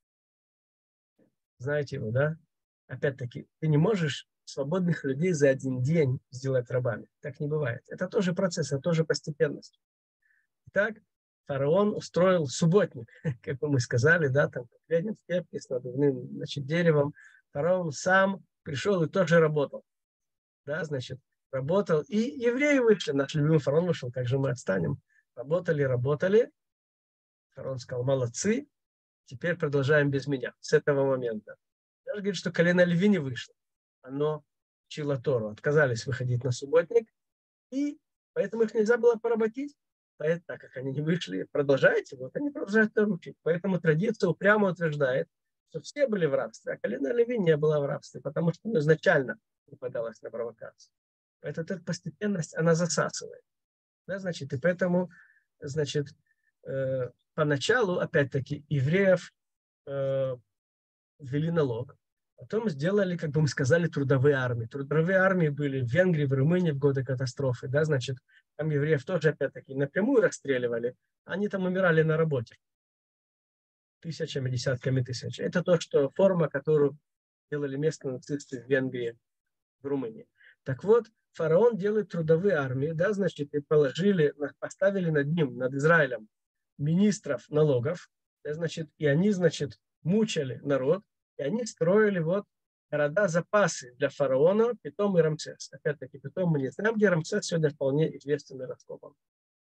A: Знаете его, да? Опять-таки, ты не можешь свободных людей за один день сделать рабами. Так не бывает. Это тоже процесс, это тоже постепенность. Итак, фараон устроил субботник, как мы сказали, да, там последний в кепке с надувным, значит, деревом. Фараон сам пришел и тоже работал. Да, значит, работал. И евреи вышли, наш любимый фараон вышел, как же мы отстанем. Работали, работали. Фараон сказал, молодцы, теперь продолжаем без меня с этого момента. Даже говорит, что колено Леви не вышло. Оно учило Тору. Отказались выходить на субботник. И поэтому их нельзя было поработить. Поэтому, так как они не вышли, продолжайте, вот они продолжают Тору учить. Поэтому традиция упрямо утверждает, что все были в рабстве, а колено Леви не было в рабстве, потому что изначально не подалось на провокацию. Поэтому эта постепенность, она засасывает. Да, значит, и поэтому, значит, э, поначалу, опять-таки, евреев э, ввели налог, потом сделали, как бы мы сказали, трудовые армии. Трудовые армии были в Венгрии, в Румынии в годы катастрофы, да, значит, там евреев тоже, опять-таки, напрямую расстреливали, они там умирали на работе тысячами, десятками тысяч. Это то, что форма, которую делали местные нацисты в Венгрии, в Румынии. Так вот, фараон делает трудовые армии, да, значит, и положили, поставили над ним, над Израилем, министров налогов, да, значит, и они, значит, мучали народ, и они строили вот города-запасы для фараона, Питом и Рамсес. Опять-таки, Питом мы не знаем, где Рамсес сегодня вполне известен и раскопан.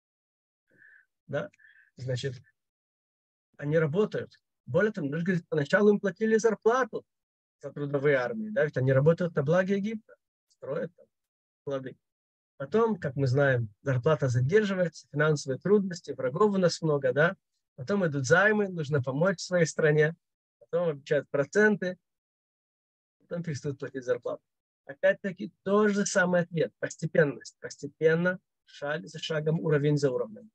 A: Да? Значит, они работают. Более того, говорит, поначалу им платили зарплату за трудовые армии, да, ведь они работают на благо Египта, строят там склады. Потом, как мы знаем, зарплата задерживается, финансовые трудности, врагов у нас много, да. Потом идут займы, нужно помочь своей стране. Потом обещают проценты, потом перестают платить зарплату. Опять-таки, тот же самый ответ. Постепенность. Постепенно, шаг за шагом, уровень за уровнем.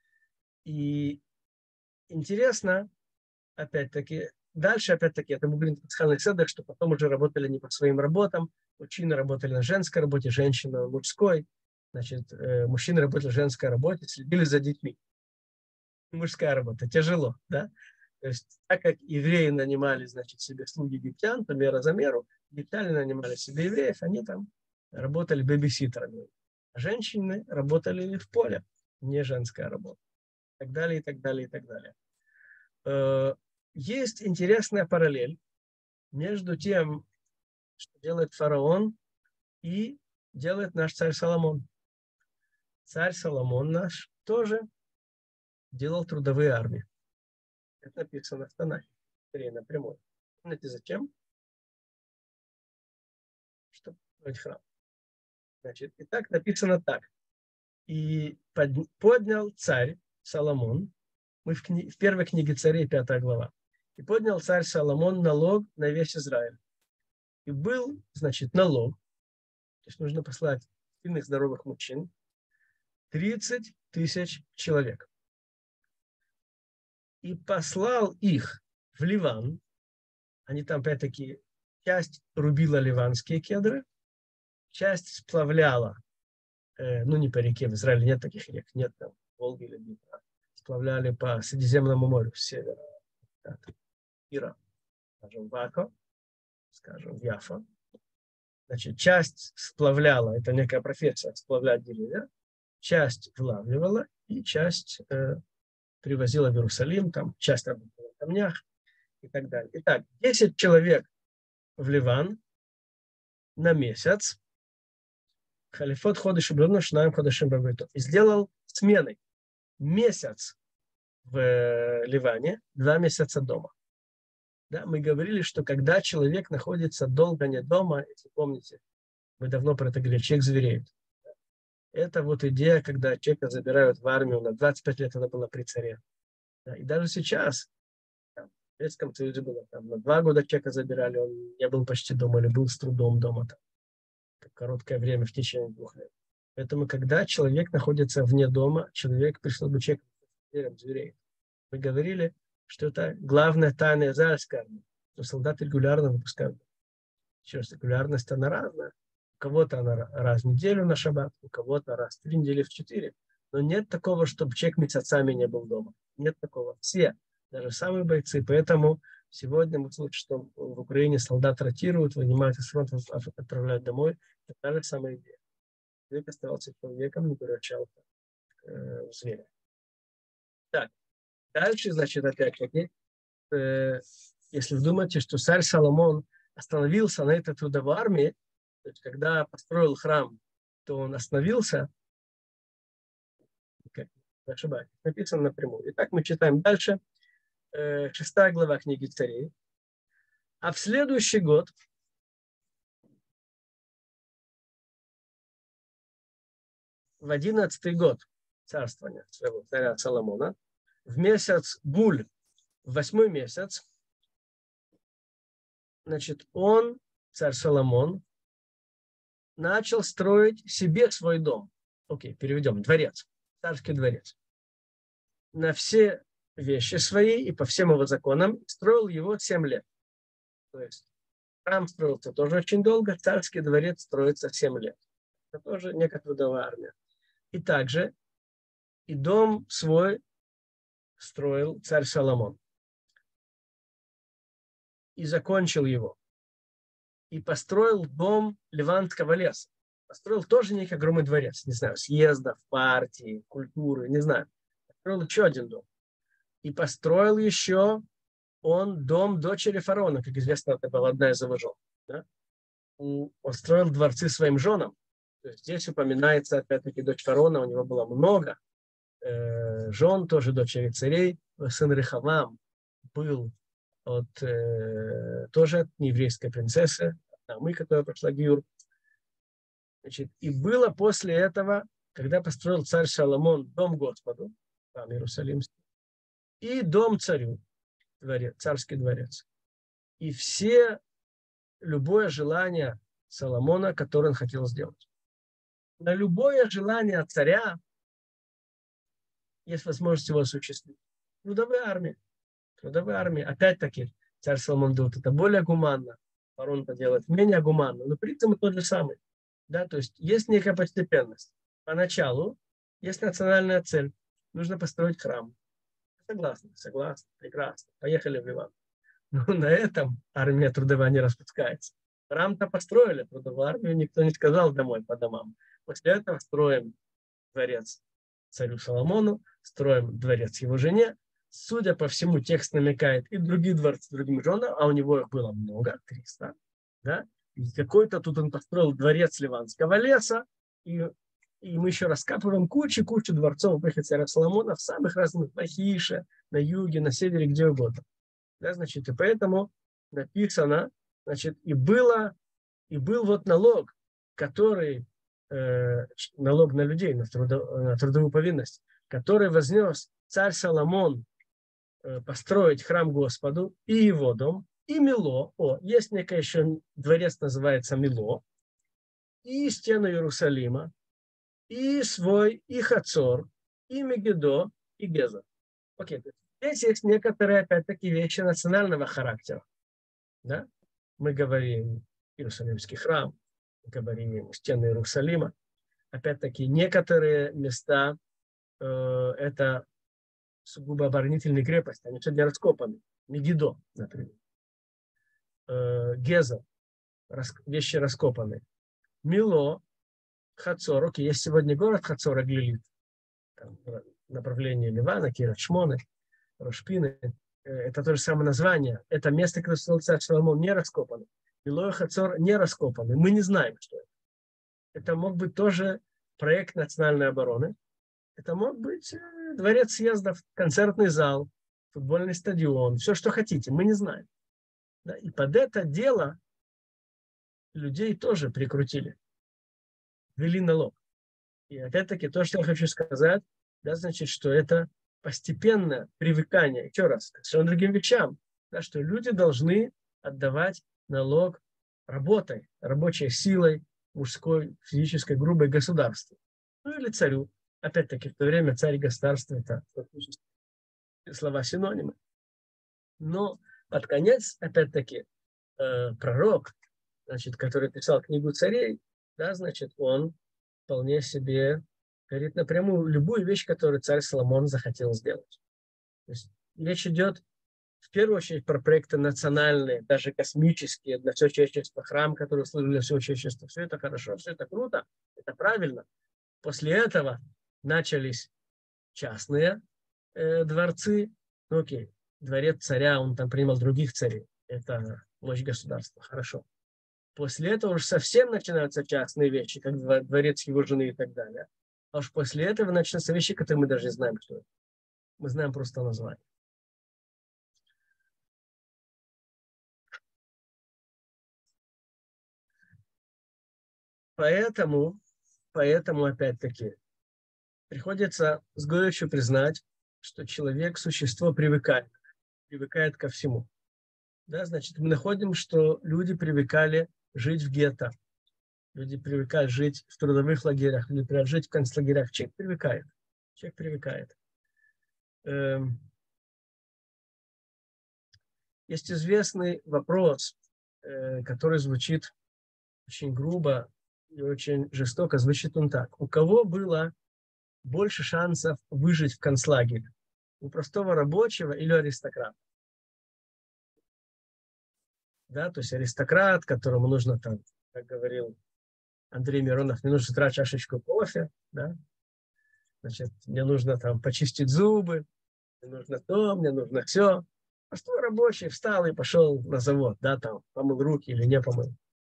A: И интересно, опять-таки, дальше, опять-таки, это мы говорим в пасхальных седах, что потом уже работали не по своим работам. Мужчины работали на женской работе, женщины на мужской. Значит, мужчины работали на женской работе, следили за детьми. Мужская работа. Тяжело, да? То есть, так как евреи нанимали, значит, себе слуги египтян, то мера за меру, египтяне нанимали себе евреев, они там работали бэбиситерами. А женщины работали в поле, не женская работа. И так далее, и так далее, и так далее. Есть интересная параллель между тем, что делает фараон, и делает наш царь Соломон. Царь Соломон наш тоже делал трудовые армии. Это написано в Танахе, скорее напрямую. Знаете, зачем? Чтобы строить храм. Значит, и так написано так. И поднял царь Соломон, мы в, кни... в первой книге Царей, пятая глава, и поднял царь Соломон налог на весь Израиль. И был, значит, налог, то есть нужно послать сильных, здоровых мужчин, тридцать тысяч человек. И послал их в Ливан, они там, опять-таки, часть рубила ливанские кедры, часть сплавляла, э, ну, не по реке, в Израиле нет таких рек, нет там Волги или Днепра, сплавляли по Средиземному морю с севера, Ира, скажем, в Ако, скажем, в Яфа. Значит, часть сплавляла, это некая профессия, сплавлять деревья, часть вылавливала и часть э, привозила в Иерусалим, там часть работала на камнях и так далее. Итак, десять человек в Ливан на месяц, халифот ходыш и блюдно шнаем ходышим бабыту. И сделал сменой месяц в Ливане, два месяца дома. Да, мы говорили, что когда человек находится долго не дома, если помните, мы давно про это говорили, человек звереет. Это вот идея, когда человека забирают в армию, на двадцать пять лет это было при царе. Да, и даже сейчас, там, в Советском Союзе было, там, на два года человека забирали, он не был почти дома или был с трудом дома. Там, короткое время, в течение двух лет. Поэтому, когда человек находится вне дома, человек, пришел бы человек звереет. Мы говорили, что это главная тайна израильской армии, что солдаты регулярно выпускают. Еще раз, регулярность она разная. У кого-то она раз в неделю на шаббат, у кого-то раз в три недели в четыре. Но нет такого, чтобы человек месяцами не был дома. Нет такого. Все, даже самые бойцы. Поэтому сегодня мы слышим, что в Украине солдат ротируют, вынимают из фронта, отправляют домой. Это та же самая идея. Человек оставался человеком, не превращался э, в зверя. Так, дальше, значит, опять-таки, э, если вы думаете, что царь Соломон остановился на этой трудовой армии, то есть, когда построил храм, то он остановился, как не ошибаюсь, написано напрямую. Итак, мы читаем дальше, э, шестая глава книги Царей. А в следующий год, в одиннадцатый год царствования своего царя Соломона, в месяц Буль, в восьмой месяц, значит, он, царь Соломон, начал строить себе свой дом. Окей, переведем, дворец, царский дворец. На все вещи свои и по всем его законам строил его семь лет. То есть храм строился тоже очень долго, царский дворец строится семь лет. Это тоже некая трудовая армия. И также и дом свой строил царь Соломон. И закончил его. И построил дом Ливанского леса. Построил тоже некий огромный дворец. Не знаю, съездов, партии, культуры, не знаю. Построил еще один дом. И построил еще он дом дочери фараона. Как известно, это была одна из его жен. Да? Он строил дворцы своим женам. То есть здесь упоминается, опять-таки, дочь фараона. У него было много э, жен, тоже дочери царей. Сын Рехавам был от, э, тоже от нееврейской принцессы, мы, которая прошла гиюр. Значит, и было после этого, когда построил царь Соломон дом Господу, там Иерусалимский, и дом царю, дворец, царский дворец. И все, любое желание Соломона, которое он хотел сделать. На любое желание царя есть возможность его осуществить. Трудовая армия. Трудовая армия. Опять-таки, царь Соломон делает это более гуманно, фараон это делает менее гуманно, но при этом тот же самый. Да? То есть есть некая постепенность. Поначалу есть национальная цель. Нужно построить храм. Согласны, согласны, прекрасно. Поехали в Ливан. Но на этом армия трудовая не распускается. Храм-то построили, трудовую армию никто не сказал домой по домам. После этого строим дворец царю Соломону, строим дворец его жене. Судя по всему, текст намекает и другие дворцы другим женам, а у него их было много, триста. Да? И какой-то тут он построил дворец Ливанского леса, и И мы еще раскапываем кучу-кучу дворцов эпохи царя Соломона в самых разных, на Хише, на юге, на севере, где угодно. Да, значит, и поэтому написано, значит, и было, и был вот налог, который, э, налог на людей, на, трудо, на трудовую повинность, который вознес царь Соломон э, построить храм Господу и его дом, и Мило. О, есть некое еще дворец, называется Мило, и стену Иерусалима, и свой, и Хацор, и Мегидо, и Геза. Окей, здесь есть некоторые, опять-таки, вещи национального характера. Да? Мы говорим Иерусалимский храм, мы говорим стены Иерусалима. Опять-таки, некоторые места э, это сугубо оборонительные крепости, они сегодня раскопаны. Мегидо, например. Э, Геза, рас, вещи раскопаны. Мило, Хацор, окей, есть сегодня город Хацор, Аглилит, там, направление Ливана, Кират-Шмоны, Рошпины. Это то же самое название. Это место, где строил царь Соломон, не раскопано. Мило и Хацор не раскопаны. Мы не знаем, что это. Это мог быть тоже проект национальной обороны. Это мог быть дворец съездов, концертный зал, футбольный стадион, все, что хотите. Мы не знаем. Да? И под это дело людей тоже прикрутили. Ввели налог. И опять-таки то, что я хочу сказать, да, значит, что это постепенное привыкание, еще раз, к совершенно другим вещам, да, что люди должны отдавать налог работой, рабочей силой, мужской, физической, грубой государству. Ну или царю. Опять-таки, в то время царь и государство – это слова синонимы. Но под конец, опять-таки, э, пророк, значит, который писал книгу царей, да, значит, он вполне себе говорит напрямую любую вещь, которую царь Соломон захотел сделать. То есть речь идет в первую очередь про проекты национальные, даже космические, для всего человечества, храм, который служил для всего человечества. Все это хорошо, все это круто, это правильно. После этого начались частные э, дворцы. Ну окей, дворец царя, он там принимал других царей. Это мощь государства, хорошо. После этого уже совсем начинаются частные вещи, как дворец его жены и так далее. А уж после этого начнутся вещи, которые мы даже не знаем, что это. Мы знаем просто название. Поэтому, поэтому опять-таки, приходится с горечью признать, что человек – существо привыкает, привыкает ко всему. Да, значит, мы находим, что люди привыкали жить в гетто, люди привыкают жить в трудовых лагерях, люди привыкают жить в концлагерях. Человек привыкает. Человек привыкает. Эм... Есть известный вопрос, э, который звучит очень грубо и очень жестоко. Звучит он так. У кого было больше шансов выжить в концлагере? У простого рабочего или аристократа? Да, то есть аристократ, которому нужно там, как говорил Андрей Миронов, мне нужно с утра чашечку кофе, да, значит, мне нужно там почистить зубы, мне нужно то, мне нужно все. Простой рабочий встал и пошел на завод, да, там, помыл руки или не помыл.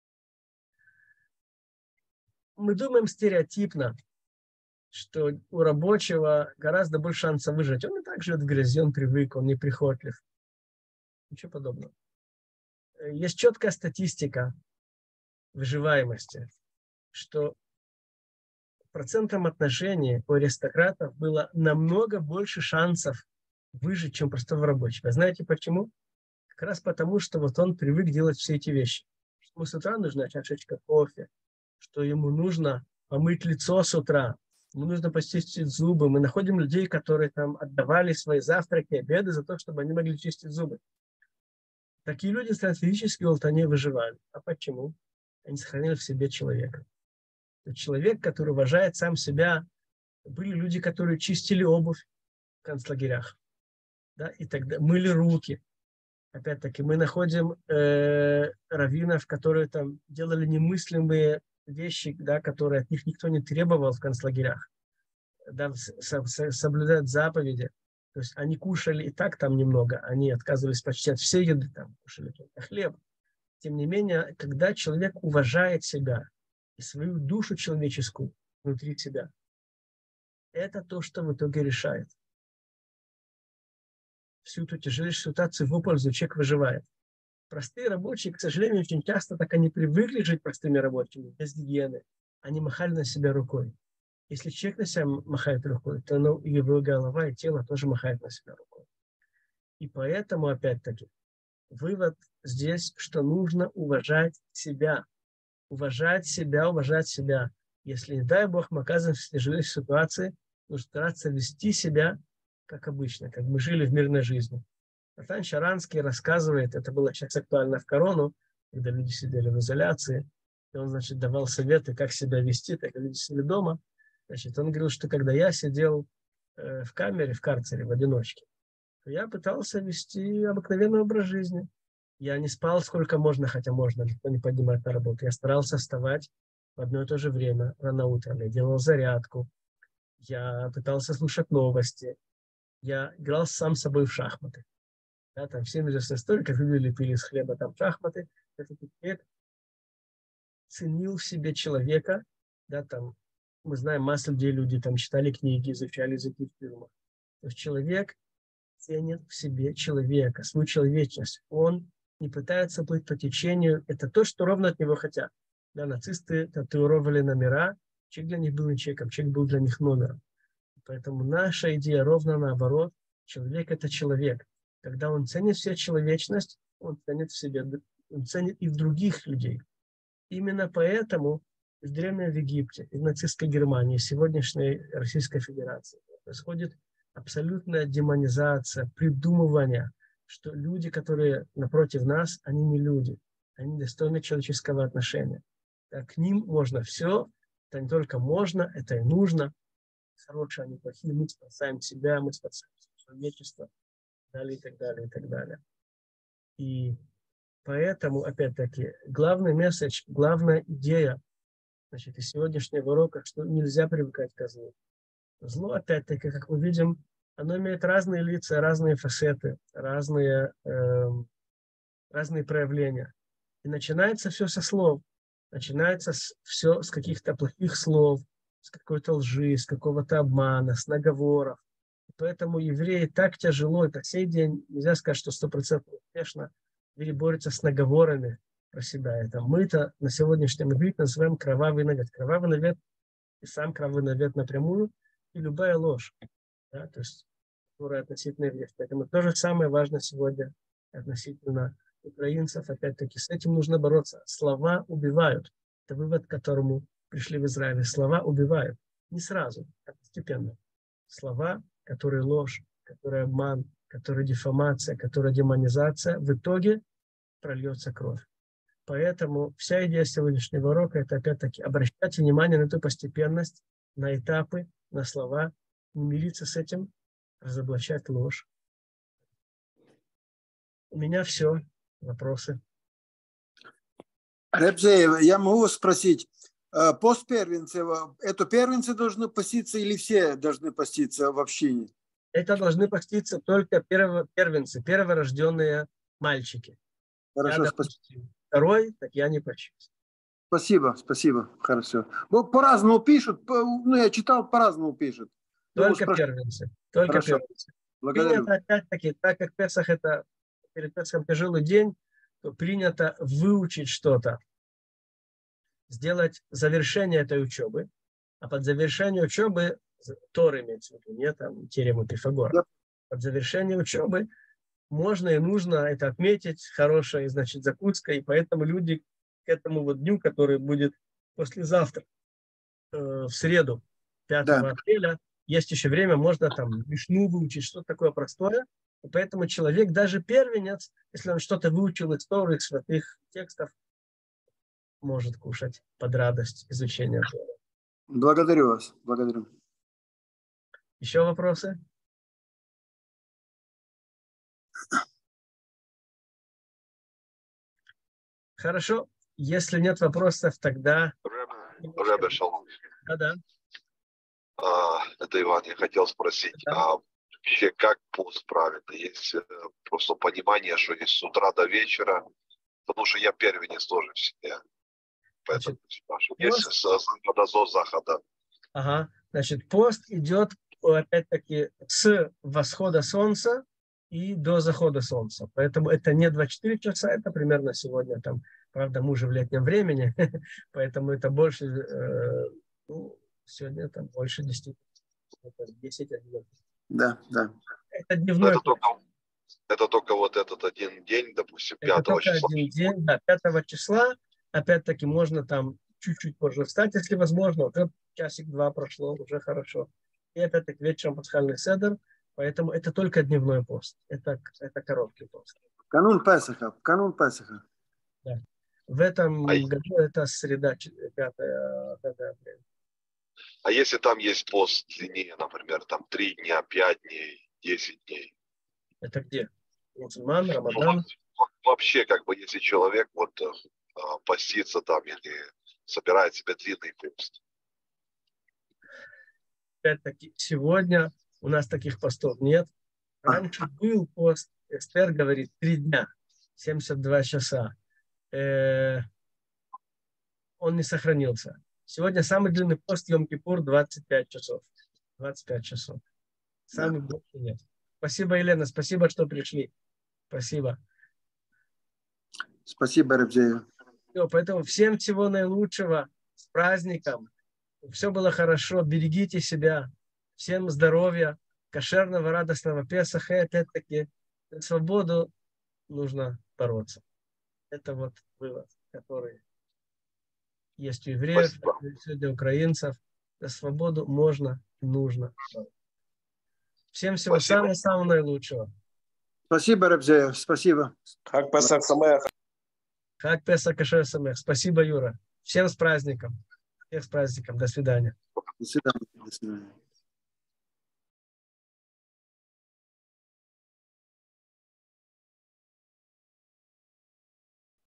A: Мы думаем стереотипно, что у рабочего гораздо больше шансов выжить. Он и так живет в грязи, он привык, он неприхотлив. Ничего подобного. Есть четкая статистика выживаемости, что в процентном отношении у аристократов было намного больше шансов выжить, чем простого рабочего. Знаете почему? Как раз потому, что вот он привык делать все эти вещи. Ему с утра нужна чашечка кофе, что ему нужно помыть лицо с утра, ему нужно почистить зубы. Мы находим людей, которые там отдавали свои завтраки, обеды за то, чтобы они могли чистить зубы. Такие люди стратегически вот они выживали. А почему? Они сохранили в себе человека. Человек, который уважает сам себя. Были люди, которые чистили обувь в концлагерях. Да, и тогда мыли руки. Опять-таки, мы находим э, раввинов, которые там делали немыслимые вещи, да, которые от них никто не требовал в концлагерях. Да, со, со, соблюдать заповеди. То есть они кушали и так там немного, они отказывались почти от всей еды, там кушали только хлеб. Тем не менее, когда человек уважает себя и свою душу человеческую, внутри себя. Это то, что в итоге решает. Всю эту тяжелейшую ситуацию в его пользу человек выживает. Простые рабочие, к сожалению, очень часто так они привыкли жить простыми рабочими, без гигиены. Они махали на себя рукой. Если человек на себя махает рукой, то ну, его голова и тело тоже махает на себя рукой. И поэтому, опять-таки, вывод здесь, что нужно уважать себя. Уважать себя, уважать себя. Если, не дай Бог, мы оказываемся в тяжелейшей ситуации, нужно стараться вести себя как обычно, как мы жили в мирной жизни. Натан Шаранский рассказывает, это было сейчас актуально в корону, когда люди сидели в изоляции, и он, значит, давал советы, как себя вести, так как люди сидели дома. Значит, он говорил, что когда я сидел э, в камере, в карцере, в одиночке, то я пытался вести обыкновенный образ жизни. Я не спал сколько можно, хотя можно, никто не поднимает на работу. Я старался вставать в одно и то же время, рано утром. Я делал зарядку, я пытался слушать новости, я играл сам с собой в шахматы. Да, там всем известная история, как люди лепили из хлеба там шахматы. Этот человек ценил в себе человека. Да, там, мы знаем массу людей, люди там читали книги, изучали языки в тюрьмах. То есть человек ценит в себе человека, свою человечность. Он не пытается плыть по течению. Это то, что ровно от него хотят. Да, нацисты татуировали номера. Человек для них был не человеком, человек был для них номером. Поэтому наша идея ровно наоборот. Человек – это человек. Когда он ценит всю человечность, он ценит в себе, он ценит и в других людей. Именно поэтому в Древнем Египте, в нацистской Германии, в сегодняшней Российской Федерации происходит абсолютная демонизация, придумывание, что люди, которые напротив нас, они не люди, они достойны человеческого отношения. Так, к ним можно все, это не только можно, это и нужно. Хорошие, они плохие, мы спасаем себя, мы спасаем человечество, и так далее, и так далее, и так далее. И поэтому, опять-таки, главный месседж, главная идея, значит, из сегодняшнего урока, что нельзя привыкать к злу. Зло, опять-таки, как мы видим, оно имеет разные лица, разные фасеты, разные, э, разные проявления. И начинается все со слов. Начинается с, все с каких-то плохих слов, с какой-то лжи, с какого-то обмана, с наговоров. И поэтому евреи так тяжело, и по сей день нельзя сказать, что стопроцентно успешно евреи борются с наговорами про себя. Это мы-то на сегодняшнем иврите называем кровавый навет. Кровавый навет и сам кровавый навет напрямую, и любая ложь, да, то есть, которая относительно евреев. Поэтому то же самое важно сегодня относительно украинцев. Опять-таки, с этим нужно бороться. Слова убивают. Это вывод, к которому пришли в Израиле. Слова убивают. Не сразу, а постепенно. Слова, которые ложь, которые обман, которые дефамация, которые демонизация, в итоге прольется кровь. Поэтому вся идея сегодняшнего урока – это опять-таки обращать внимание на эту постепенность, на этапы, на слова, не мириться с этим, разоблачать ложь. У меня все. Вопросы?
B: Ребзеев, я могу вас спросить, пост первенцев, это первенцы должны поститься или все должны поститься в общине?
A: Это должны поститься только перво, первенцы, перворожденные мальчики.
B: Хорошо,
A: я,
B: спасибо.
A: Допустим, второй, так я не почусь.
B: Спасибо, спасибо, хорошо. Ну, по-разному пишут, по, ну, я читал, по-разному пишут.
A: Только Думаю, первенцы, только
B: Хорошо.
A: первенцы.
B: Благодарю.
A: Принято, опять-таки, так как Песах это перед Песахом тяжелый день, то принято выучить что-то, сделать завершение этой учебы, а под завершение учебы, Тор имеется в виду, не там теорему Пифагора, да. Под завершение учебы можно и нужно это отметить хорошей, значит, закуской, и поэтому люди к этому вот дню, который будет послезавтра, э, в среду, пятого да. апреля, есть еще время, можно там Мишну выучить, что такое простое, и поэтому человек, даже первенец, если он что-то выучил из Торы, из святых текстов, может кушать под радость изучения Торы.
B: Благодарю вас, благодарю.
A: Еще вопросы? Хорошо. Если нет вопросов, тогда...
C: Рэбе Шалом.
A: Да-да.
C: А, это Иван, я хотел спросить, да. а вообще как пост правильно? Есть просто понимание, что есть с утра до вечера, потому что я первенец тоже в семье. Поэтому спрашиваю. Есть с захода до захода.
A: Ага. Значит, пост идет, опять-таки, с восхода солнца и до захода солнца. Поэтому это не двадцать четыре часа, это примерно сегодня там, правда, мы уже в летнем времени, поэтому это больше, э, ну, сегодня там больше десяти, десять одиннадцать.
B: Да, да.
A: Это дневной
C: это,
A: пост.
C: только, это только вот этот один день, допустим,
A: Это
C: пятого
A: только
C: числа.
A: один день, да, пятого числа. Опять-таки можно там чуть-чуть позже встать, если возможно. Уже часик-два прошло, уже хорошо. И опять-таки вечером пасхальный седер. Поэтому это только дневной пост. Это, это короткий пост.
B: Канун Песаха. Канун Песаха.
A: Да. В этом
C: А,
A: году это среда, пятое апреля.
C: а если там есть пост длиннее, например, там три дня, пять дней, десять дней?
A: Это где? Мусульман,
C: Ну,
A: Рамадан?
C: вообще, как бы, если человек вот э, постится там или собирает себе длинный пост.
A: Опять-таки, сегодня у нас таких постов нет. Раньше был пост, Эстер говорит, три дня, семьдесят два часа. Э, он не сохранился. Сегодня самый длинный пост Йом-Кипур двадцать пять часов. двадцать пять часов. Самый
B: Да.
A: больше нет. Спасибо, Елена, спасибо, что пришли. Спасибо.
B: Спасибо, Рабзея.
A: Все, поэтому всем всего наилучшего, с праздником. Все было хорошо, берегите себя. Всем здоровья, кошерного, радостного Песаха. И опять-таки за свободу нужно бороться. Это вот вывод, который есть у евреев, у украинцев. За свободу можно, нужно бороться. Всем всего самого-самого наилучшего.
B: Спасибо, Рабзея. Спасибо.
D: Хаг Песах Самеах.
A: Хаг Песах Кашер Самех. Спасибо, Юра. Всем с праздником. Всех с праздником. До свидания.
B: До свидания. До свидания.